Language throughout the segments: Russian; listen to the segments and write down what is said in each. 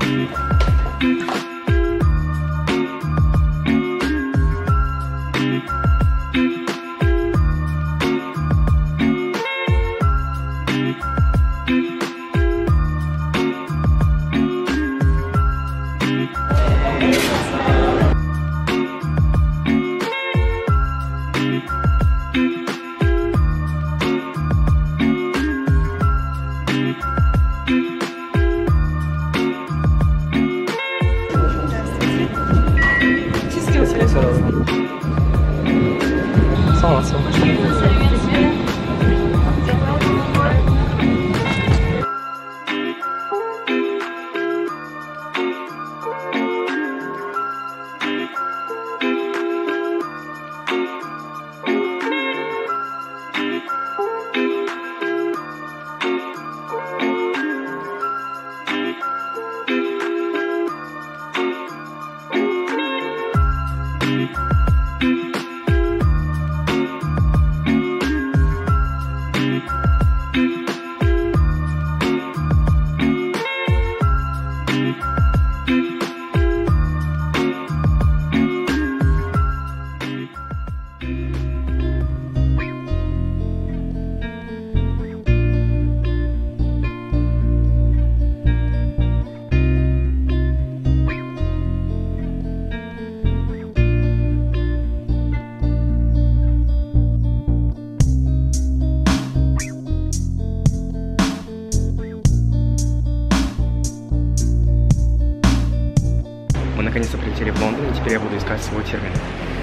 Мы наконец-то прилетели в Лондон, и теперь я буду искать свой терминал.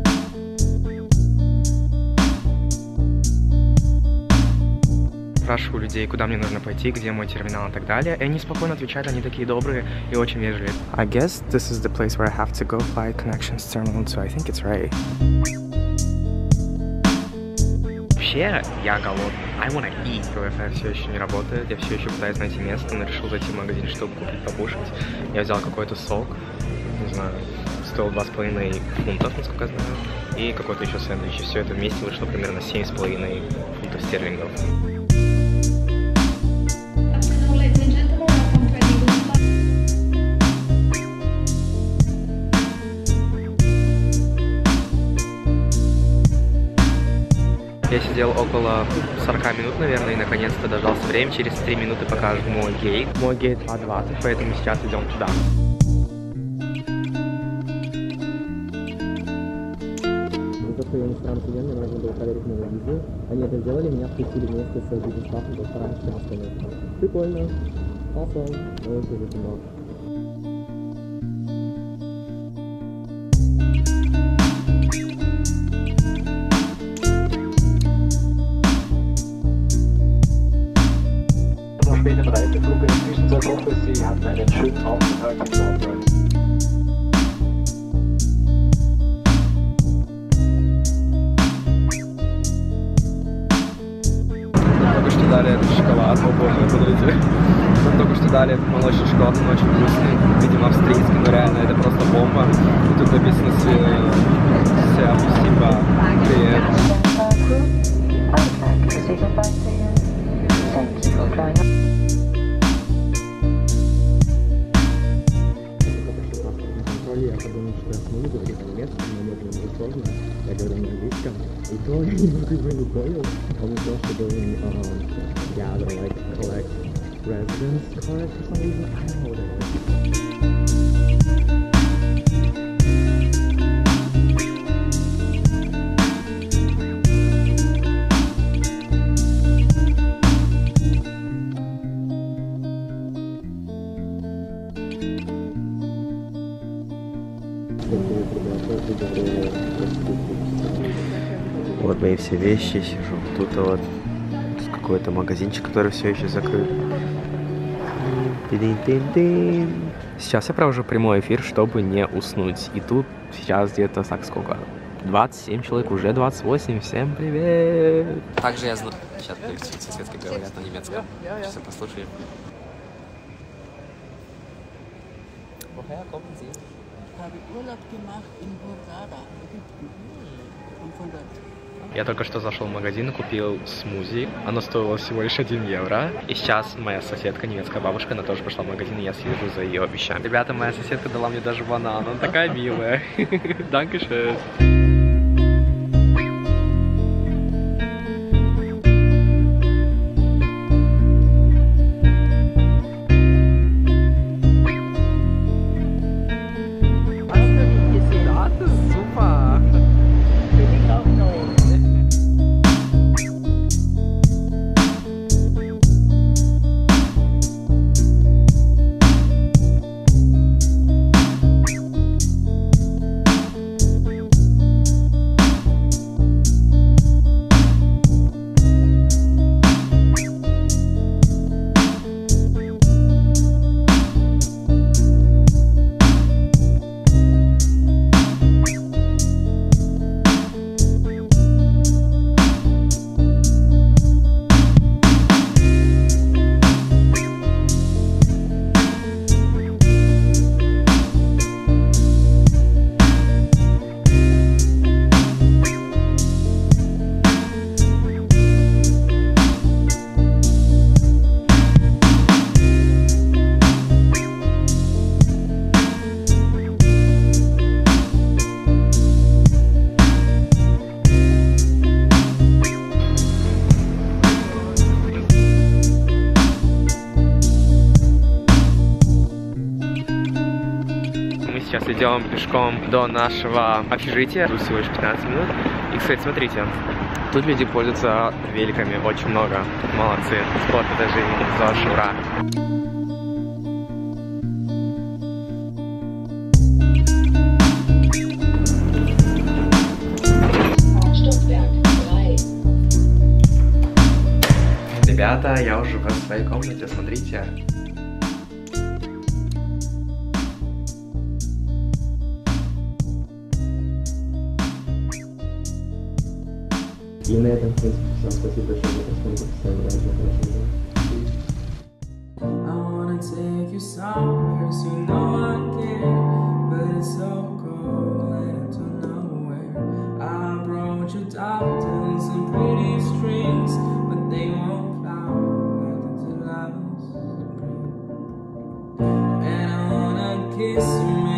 Спрашиваю людей, куда мне нужно пойти, где мой терминал и так далее. И они спокойно отвечают, они такие добрые и очень вежливые. I guess this is the place where I have to go flight connections terminal, so I think it's right. Вообще, я голодный. I wanna eat. Wi-Fi все еще не работает, я все еще пытаюсь найти место, но решил зайти в магазин, чтобы купить покушать. Я взял какой-то сок, не знаю, стоил 2,5 фунтов, насколько я знаю, и какой-то еще сэндвич. И все это вместе вышло примерно 7,5 фунтов стерлингов. Я сидел около 40 минут, наверное, и наконец-то дождался времени. Через 3 минуты покажет мой гейт. Мой гейт А20, поэтому сейчас идем туда. За то, что я не стран-клиент, мне нужно было проверить мою визу. Они это сделали, меня впустили вместе с бизнес-классом до второго остановки. Прикольно. Awesome. Очень весело. Später bereits der Flug in der Zwischenzeit hoffe, Sie hatten einen schönen Aufenthalt in London. Только что дали этот шоколад, о боже, подождите. Нам только что дали этот молочный шоколад, он очень вкусный, видимо австрийский, но реально это просто бомба. И тут написано «Вся спасибо, привет». Я подумал, что я смогу говорить по-немецки, но мне было сложно. Я говорю на английском, и то я немного его не понял. Он сказал, что должен gather, like, collect residence cards for some reason. I don't know what it is. Вот мои все вещи, сижу тут вот какой-то магазинчик, который все еще закрыт. Сейчас я провожу прямой эфир, чтобы не уснуть. И тут сейчас где-то, так сколько? 27 человек, уже 28. Всем привет! Также я знаю... Сейчас соседки говорят на немецком. Сейчас я послушаю. Woher kommen Sie? Ich habe Urlaub gemacht in Hurghada, Ägypten. Und von dort. Я только что зашел в магазин и купил смузи. Оно стоило всего лишь 1 евро. И сейчас моя соседка, немецкая бабушка, она тоже пошла в магазин, и я слежу за ее вещами. Ребята, моя соседка дала мне даже банан. Она такая милая. Dankeschön. Сейчас идем пешком до нашего общежития. Тут всего лишь 15 минут. И, кстати, смотрите, тут люди пользуются великами очень много. Молодцы. Спорт это жизнь. ЗОЖ, ура. Ребята, я уже в своей комнате, смотрите. И на этом, в принципе, всем спасибо большое за просмотр. Всем удачи, хорошего дня. Kiss you.